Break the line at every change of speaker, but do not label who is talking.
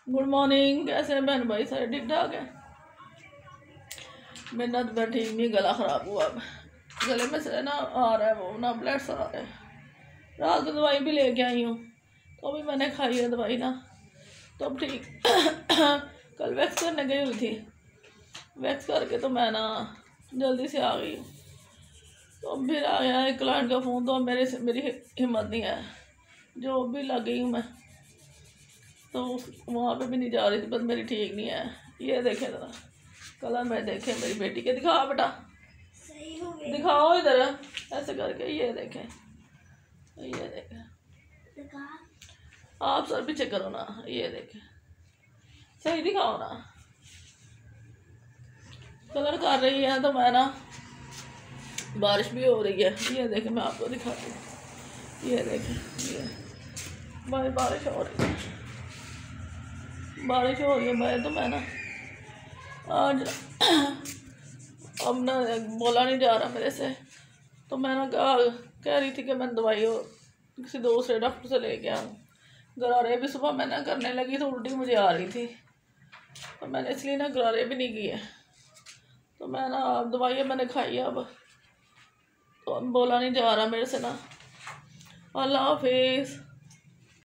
Good morning. कैसे हैं बहन भाई? सारे ठीक ठाक है? मेरा तो ठीक नहीं, गला ख़राब हुआ। अब गले में से ना आ रहा है, वो ना ब्लड्स आ रहा है। रात को दवाई भी लेके आई हूँ, तो भी मैंने खाई है दवाई ना, तो अब ठीक। कल वैक्स करने गई हुई थी, वैक्स करके तो मैं ना जल्दी से आ गई हूँ। तो फिर आ गया एक क्लाइंट का फ़ोन, तो मेरी हिम्मत नहीं है, जो भी लग गई हूँ मैं, तो वहाँ पे भी नहीं जा रही थी। बस मेरी ठीक नहीं है। ये देखें ज़रा कलर में, देखें मेरी बेटी के, दिखा बेटा,
सही हो गया।
दिखाओ इधर ऐसे करके, ये देखें, ये देखें, आप सर पीछे करो ना, ये देखें, सही दिखाओ ना। कलर कर रही है तो मैं ना, बारिश भी हो रही है, ये देखें, मैं आपको दिखाती हूँ, ये देखें, ये बारिश हो रही है, बारिश हो रही है भाई। तो मैं ना आज अब ना बोला नहीं जा रहा मेरे से, तो मैं ना कह रही थी कि मैं दवाई किसी दूसरे डॉक्टर से लेके आऊँ। गरारे भी सुबह मैं ना करने लगी तो उल्टी मुझे आ रही थी, तो मैंने इसलिए ना गरारे भी नहीं किए। तो मैं ना अब दवाइयाँ मैंने खाई है, अब तो अब बोला नहीं जा रहा मेरे से ना। अल्लाह हाफिज़।